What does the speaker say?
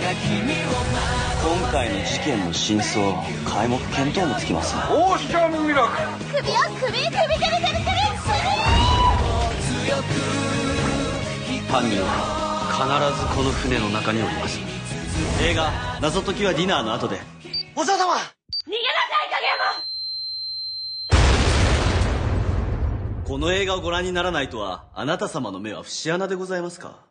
今回の事件の真相、皆目見当もつきます。 オーシャンミラクル。 首犯人は必ずこの船の中におります。映画「謎解きはディナーの後で」。お嬢様、 逃げなさい影山。 この映画をご覧にならないとは、あなた様の目は節穴でございますか。